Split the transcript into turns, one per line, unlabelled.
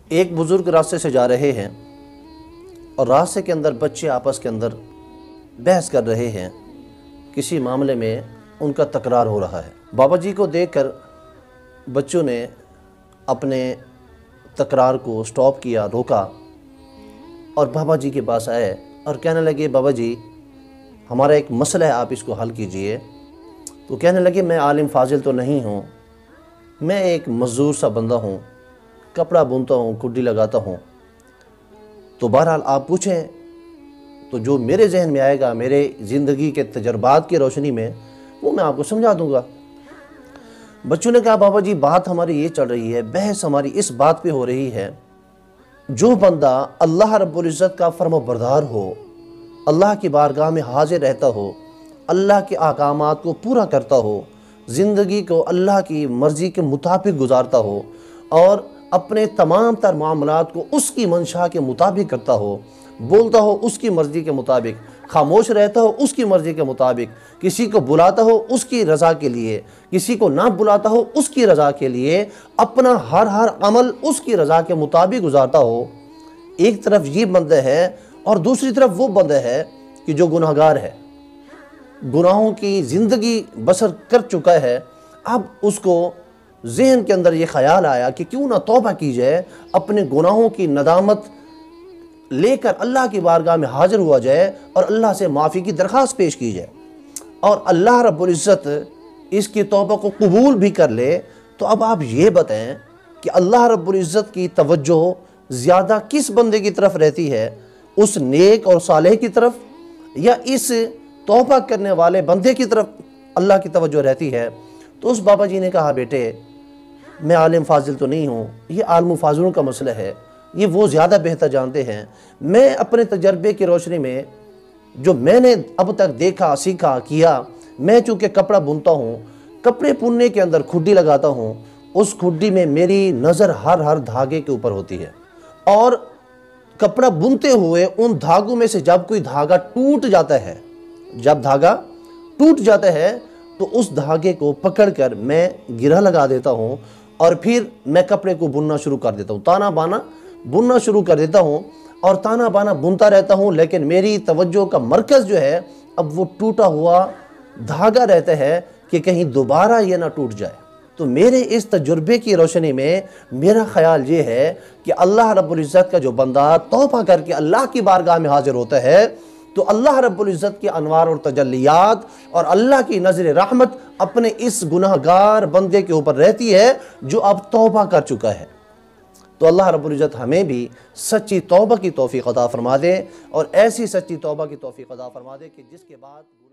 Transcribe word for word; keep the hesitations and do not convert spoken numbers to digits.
ایک بزرگ راستے سے جا رہے ہیں اور راستے کے اندر بچے آپس کے اندر بحث کر رہے ہیں، کسی معاملے میں ان کا تکرار ہو رہا ہے۔ بابا جی کو دیکھ کر بچوں نے اپنے تکرار کو سٹاپ کیا، روکا اور بابا جی کے پاس آئے اور کہنے لگے بابا جی ہمارا ایک مسئلہ ہے، آپ اس کو حل کیجئے۔ تو کہنے لگے میں عالم فاضل تو نہیں ہوں، میں ایک مزدور سا بندہ ہوں، کپڑا بنتا ہوں، کڈی لگاتا ہوں، تو بہرحال آپ پوچھیں تو جو میرے ذہن میں آئے گا، میرے زندگی کے تجربات کی روشنی میں، وہ میں آپ کو سمجھا دوں گا۔ بچوں نے کہا بابا جی بات ہماری یہ چل رہی ہے، بحث ہماری اس بات پہ ہو رہی ہے، جو بندہ اللہ رب العزت کا فرم و بردار ہو، اللہ کی بارگاہ میں حاضر رہتا ہو، اللہ کے احکامات کو پورا کرتا ہو، زندگی کو اللہ کی مرضی کے مطابق گزارتا ہو اور اپنے تمام تر معاملات کو اس کی منشا کے مطابق کرتا ہو، بولتا ہو اس کی مرضی کے مطابق، خاموش رہتا ہو اس کی مرضی کے مطابق، کسی کو بلاتا ہو اس کی رضا کے لیے، کسی کو نہ بلاتا ہو اس کی رضا کے لیے، اپنا ہر ہر عمل اس کی رضا کے مطابق گزارتا ہو۔ ایک طرف یہ بندہ ہے اور دوسری طرف وہ بندہ ہے کہ جو گناہگار ہے، گناہوں کی زندگی بسر کر چکا ہے۔ اب اس کو ذہن کے اندر یہ خیال آیا کہ کیوں نہ توبہ کی جائے، اپنے گناہوں کی ندامت لے کر اللہ کی بارگاہ میں حاضر ہوا جائے اور اللہ سے معافی کی درخواست پیش کی جائے، اور اللہ رب العزت اس کی توبہ کو قبول بھی کر لے۔ تو اب آپ یہ بتائیں کہ اللہ رب العزت کی توجہ زیادہ کس بندے کی طرف رہتی ہے، اس نیک اور صالح کی طرف یا اس توبہ کرنے والے بندے کی طرف اللہ کی توجہ رہتی ہے؟ تو اس بابا جی نے کہا بیٹے میں عالم فاضل تو نہیں ہوں، یہ عالم و فاضلوں کا مسئلہ ہے، یہ وہ زیادہ بہتر جانتے ہیں۔ میں اپنے تجربے کی روشنی میں جو میں نے اب تک دیکھا، سیکھا، کیا، میں چونکہ کپڑا بنتا ہوں، کپڑے بننے کے اندر کھڈی لگاتا ہوں، اس کھڈی میں میری نظر ہر ہر دھاگے کے اوپر ہوتی ہے، اور کپڑا بنتے ہوئے ان دھاگوں میں سے جب کوئی دھاگا ٹوٹ جاتا ہے، جب دھاگا ٹوٹ جاتا ہے تو اس دھاگے کو پکڑ کر میں گرہ لگا دیتا ہوں اور پھر میں کپڑے کو بننا شروع کر دیتا ہوں، تانا بانا بننا شروع کر دیتا ہوں اور تانا بانا بنتا رہتا ہوں، لیکن میری توجہ کا مرکز جو ہے اب وہ ٹوٹا ہوا دھاگا رہتا ہے کہ کہیں دوبارہ یہ نہ ٹوٹ جائے۔ تو میرے اس تجربے کی روشنی میں میرا خیال یہ ہے کہ اللہ رب العزت کا جو بندہ توبہ کر کے اللہ کی بارگاہ میں حاضر ہوتا ہے تو اللہ رب العزت کے انوار اور تجلیات اور اللہ کی نظر رحمت اپنے اس گناہگار بندے کے اوپر رہتی ہے جو اب توبہ کر چکا ہے۔ تو اللہ رب العزت ہمیں بھی سچی توبہ کی توفیق عطا فرما دے اور ایسی سچی توبہ کی توفیق عطا فرما دے کہ جس کے بعد